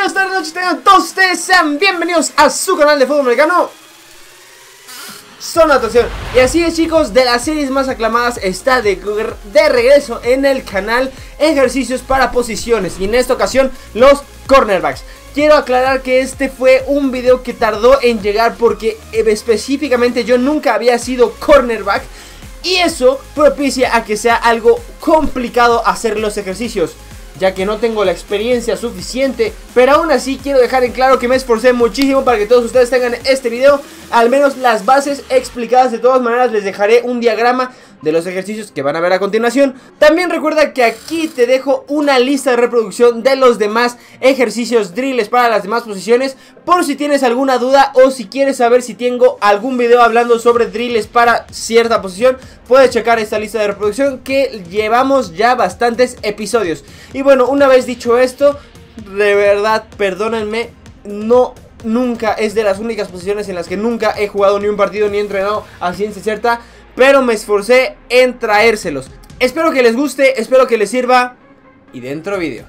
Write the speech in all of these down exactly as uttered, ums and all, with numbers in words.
días, tardes, noches, tengan todos ustedes, sean bienvenidos a su canal de fútbol americano Zona de Anotación. Y así es, chicos, de las series más aclamadas está de, de regreso en el canal ejercicios para posiciones, y en esta ocasión los cornerbacks. Quiero aclarar que este fue un video que tardó en llegar porque específicamente yo nunca había sido cornerback, y eso propicia a que sea algo complicado hacer los ejercicios, ya que no tengo la experiencia suficiente. Pero aún así quiero dejar en claro que me esforcé muchísimo para que todos ustedes tengan este video, al menos las bases explicadas. De todas maneras les dejaré un diagrama de los ejercicios que van a ver a continuación. También recuerda que aquí te dejo una lista de reproducción de los demás ejercicios, drills para las demás posiciones, por si tienes alguna duda o si quieres saber si tengo algún video hablando sobre drills para cierta posición. Puedes checar esta lista de reproducción que llevamos ya bastantes episodios. Y bueno, una vez dicho esto, de verdad, perdónenme, no... nunca es de las únicas posiciones en las que nunca he jugado ni un partido ni he entrenado a ciencia cierta, pero me esforcé en traérselos. Espero que les guste, espero que les sirva, y dentro vídeo.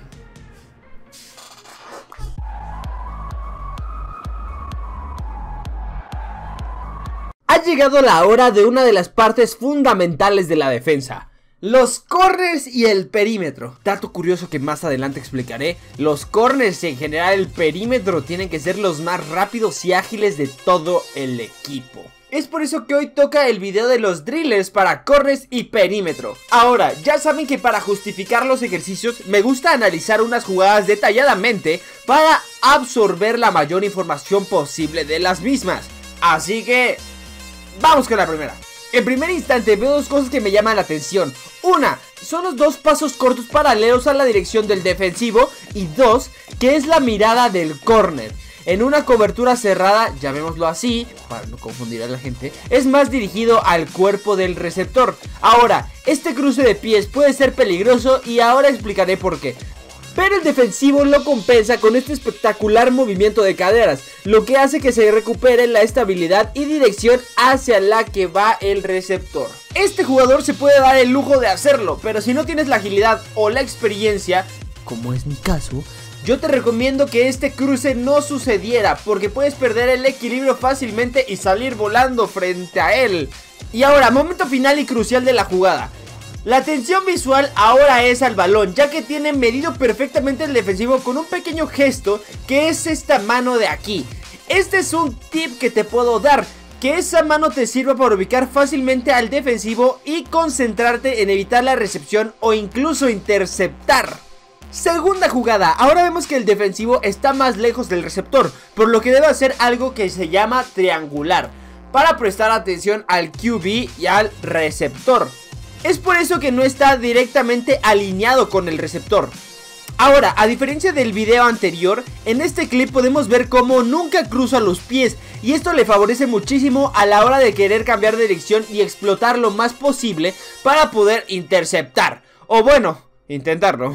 Ha llegado la hora de una de las partes fundamentales de la defensa: los corners y el perímetro. Dato curioso que más adelante explicaré: los corners y en general el perímetro tienen que ser los más rápidos y ágiles de todo el equipo. Es por eso que hoy toca el video de los drillers para corners y perímetro. Ahora, ya saben que para justificar los ejercicios me gusta analizar unas jugadas detalladamente para absorber la mayor información posible de las mismas. Así que... vamos con la primera. En primer instante veo dos cosas que me llaman la atención. Una, son los dos pasos cortos paralelos a la dirección del defensivo. Y dos, que es la mirada del corner. En una cobertura cerrada, llamémoslo así, para no confundir a la gente, es más dirigido al cuerpo del receptor. Ahora, este cruce de pies puede ser peligroso y ahora explicaré por qué. Pero el defensivo lo compensa con este espectacular movimiento de caderas, lo que hace que se recupere la estabilidad y dirección hacia la que va el receptor. Este jugador se puede dar el lujo de hacerlo, pero si no tienes la agilidad o la experiencia, como es mi caso, yo te recomiendo que este cruce no sucediera, porque puedes perder el equilibrio fácilmente y salir volando frente a él. Y ahora, momento final y crucial de la jugada. La atención visual ahora es al balón, ya que tiene medido perfectamente el defensivo con un pequeño gesto que es esta mano de aquí. Este es un tip que te puedo dar, que esa mano te sirva para ubicar fácilmente al defensivo y concentrarte en evitar la recepción o incluso interceptar. Segunda jugada, ahora vemos que el defensivo está más lejos del receptor, por lo que debe hacer algo que se llama triangular, para prestar atención al Q B y al receptor. Es por eso que no está directamente alineado con el receptor. Ahora, a diferencia del video anterior, en este clip podemos ver cómo nunca cruza los pies, y esto le favorece muchísimo a la hora de querer cambiar de dirección y explotar lo más posible para poder interceptar, o bueno, intentarlo.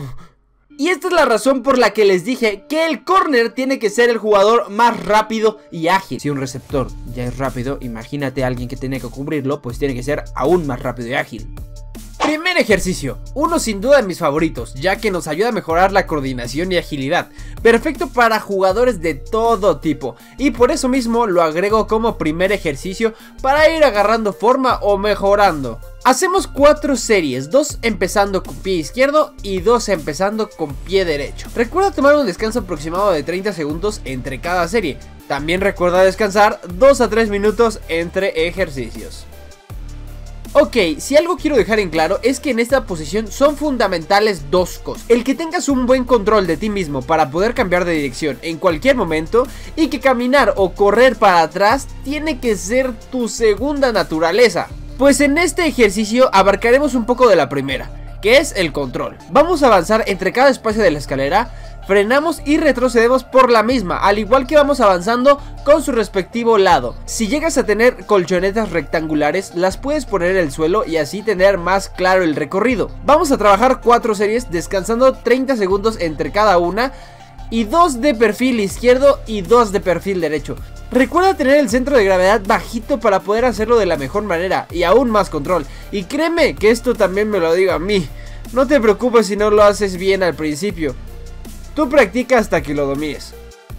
Y esta es la razón por la que les dije que el corner tiene que ser el jugador más rápido y ágil. Si un receptor ya es rápido, imagínate a alguien que tiene que cubrirlo, pues tiene que ser aún más rápido y ágil. Primer ejercicio, uno sin duda de mis favoritos, ya que nos ayuda a mejorar la coordinación y agilidad. Perfecto para jugadores de todo tipo, y por eso mismo lo agrego como primer ejercicio para ir agarrando forma o mejorando. Hacemos cuatro series, dos empezando con pie izquierdo y dos empezando con pie derecho. Recuerda tomar un descanso aproximado de treinta segundos entre cada serie. También recuerda descansar dos a tres minutos entre ejercicios. Ok, si algo quiero dejar en claro es que en esta posición son fundamentales dos cosas: el que tengas un buen control de ti mismo para poder cambiar de dirección en cualquier momento, y que caminar o correr para atrás tiene que ser tu segunda naturaleza. Pues en este ejercicio abarcaremos un poco de la primera, que es el control. Vamos a avanzar entre cada espacio de la escalera, frenamos y retrocedemos por la misma, al igual que vamos avanzando con su respectivo lado. Si llegas a tener colchonetas rectangulares, las puedes poner en el suelo y así tener más claro el recorrido. Vamos a trabajar cuatro series, descansando treinta segundos entre cada una, y dos de perfil izquierdo y dos de perfil derecho. Recuerda tener el centro de gravedad bajito para poder hacerlo de la mejor manera y aún más control. Y créeme que esto también me lo digo a mí. No te preocupes si no lo haces bien al principio. Tú practica hasta que lo domines.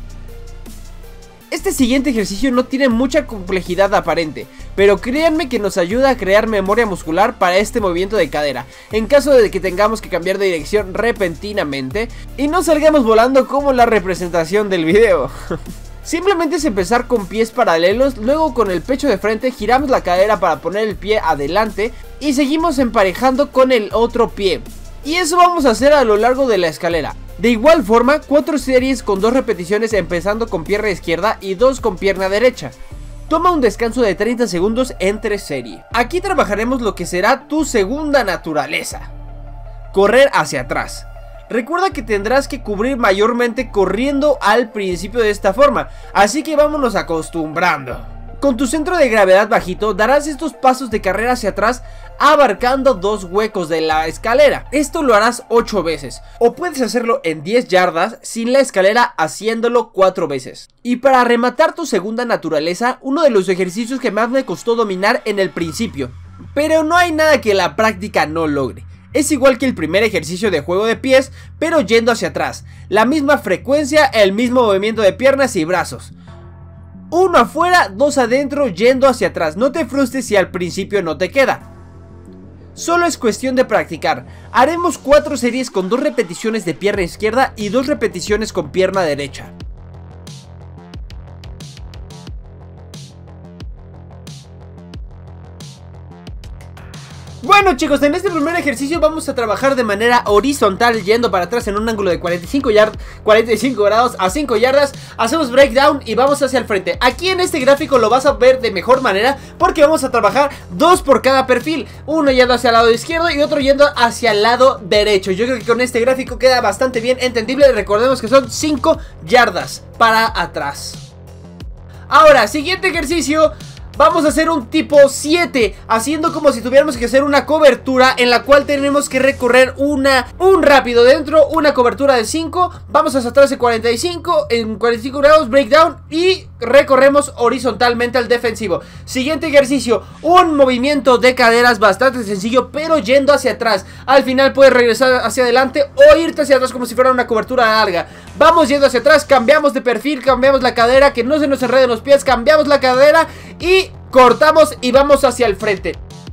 Este siguiente ejercicio no tiene mucha complejidad aparente, pero créanme que nos ayuda a crear memoria muscular para este movimiento de cadera, en caso de que tengamos que cambiar de dirección repentinamente y no salgamos volando como la representación del video. Simplemente es empezar con pies paralelos, luego con el pecho de frente giramos la cadera para poner el pie adelante y seguimos emparejando con el otro pie. Y eso vamos a hacer a lo largo de la escalera. De igual forma, cuatro series con dos repeticiones empezando con pierna izquierda y dos con pierna derecha. Toma un descanso de treinta segundos entre serie. Aquí trabajaremos lo que será tu segunda naturaleza. Correr hacia atrás. Recuerda que tendrás que cubrir mayormente corriendo al principio de esta forma, así que vámonos acostumbrando. Con tu centro de gravedad bajito darás estos pasos de carrera hacia atrás abarcando dos huecos de la escalera. Esto lo harás ocho veces o puedes hacerlo en diez yardas sin la escalera haciéndolo cuatro veces. Y para rematar tu segunda naturaleza, uno de los ejercicios que más me costó dominar en el principio, pero no hay nada que la práctica no logre. Es igual que el primer ejercicio de juego de pies, pero yendo hacia atrás. La misma frecuencia, el mismo movimiento de piernas y brazos. Uno afuera, dos adentro, yendo hacia atrás. No te frustres si al principio no te queda. Solo es cuestión de practicar. Haremos cuatro series con dos repeticiones de pierna izquierda y dos repeticiones con pierna derecha. Bueno chicos, en este primer ejercicio vamos a trabajar de manera horizontal yendo para atrás en un ángulo de cuarenta y cinco, yard, cuarenta y cinco grados a cinco yardas. Hacemos breakdown y vamos hacia el frente. Aquí en este gráfico lo vas a ver de mejor manera porque vamos a trabajar dos por cada perfil. Uno yendo hacia el lado izquierdo y otro yendo hacia el lado derecho. Yo creo que con este gráfico queda bastante bien entendible. Recordemos que son cinco yardas para atrás. Ahora, siguiente ejercicio. Vamos a hacer un tipo siete, haciendo como si tuviéramos que hacer una cobertura en la cual tenemos que recorrer una, un rápido dentro, una cobertura de cinco, vamos hacia atrás en cuarenta y cinco, en cuarenta y cinco grados, breakdown y recorremos horizontalmente al defensivo. Siguiente ejercicio, un movimiento de caderas bastante sencillo, pero yendo hacia atrás. Al final puedes regresar hacia adelante o irte hacia atrás como si fuera una cobertura larga. Vamos yendo hacia atrás, cambiamos de perfil, cambiamos la cadera, que no se nos enreden los pies, cambiamos la cadera y cortamos y vamos hacia el frente.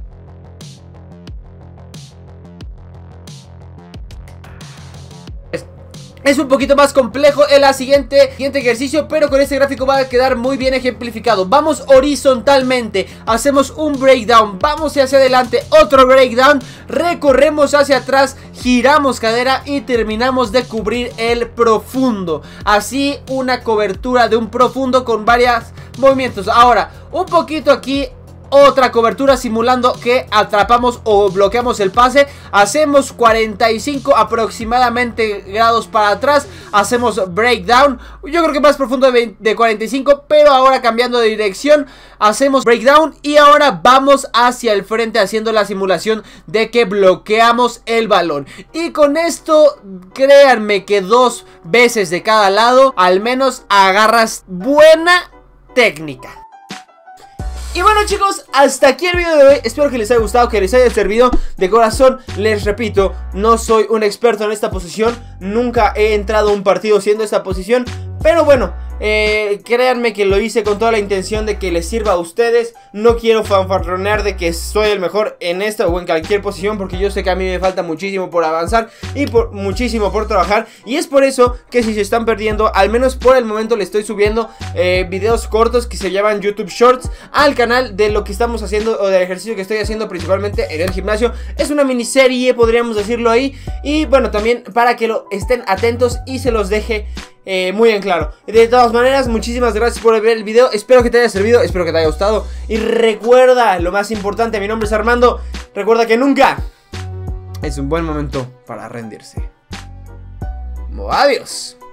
Es un poquito más complejo en la siguiente, siguiente ejercicio, pero con este gráfico va a quedar muy bien ejemplificado. Vamos horizontalmente, hacemos un breakdown, vamos hacia adelante, otro breakdown, recorremos hacia atrás, giramos cadera y terminamos de cubrir el profundo. Así una cobertura de un profundo con varios movimientos. Ahora, un poquito aquí. Otra cobertura simulando que atrapamos o bloqueamos el pase. Hacemos cuarenta y cinco aproximadamente grados para atrás. Hacemos breakdown. Yo creo que más profundo de, de cuarenta y cinco. Pero ahora cambiando de dirección. Hacemos breakdown. Y ahora vamos hacia el frente haciendo la simulación de que bloqueamos el balón. Y con esto créanme que dos veces de cada lado al menos agarras buena técnica. Y bueno chicos, hasta aquí el video de hoy. Espero que les haya gustado, que les haya servido. De corazón, les repito, no soy un experto en esta posición. Nunca he entrado a un partido siendo esta posición. Pero bueno, eh, créanme que lo hice con toda la intención de que les sirva a ustedes. No quiero fanfarronear de que soy el mejor en esta o en cualquier posición, porque yo sé que a mí me falta muchísimo por avanzar y por muchísimo por trabajar. Y es por eso que si se están perdiendo, al menos por el momento le estoy subiendo eh, videos cortos que se llaman YouTube Shorts al canal de lo que estamos haciendo o del ejercicio que estoy haciendo principalmente en el gimnasio. Es una miniserie, podríamos decirlo ahí. Y bueno, también para que lo estén atentos y se los deje Eh, muy en claro. De todas maneras, muchísimas gracias por ver el video. Espero que te haya servido, espero que te haya gustado. Y recuerda, lo más importante, mi nombre es Armando. Recuerda que nunca es un buen momento para rendirse. Adiós.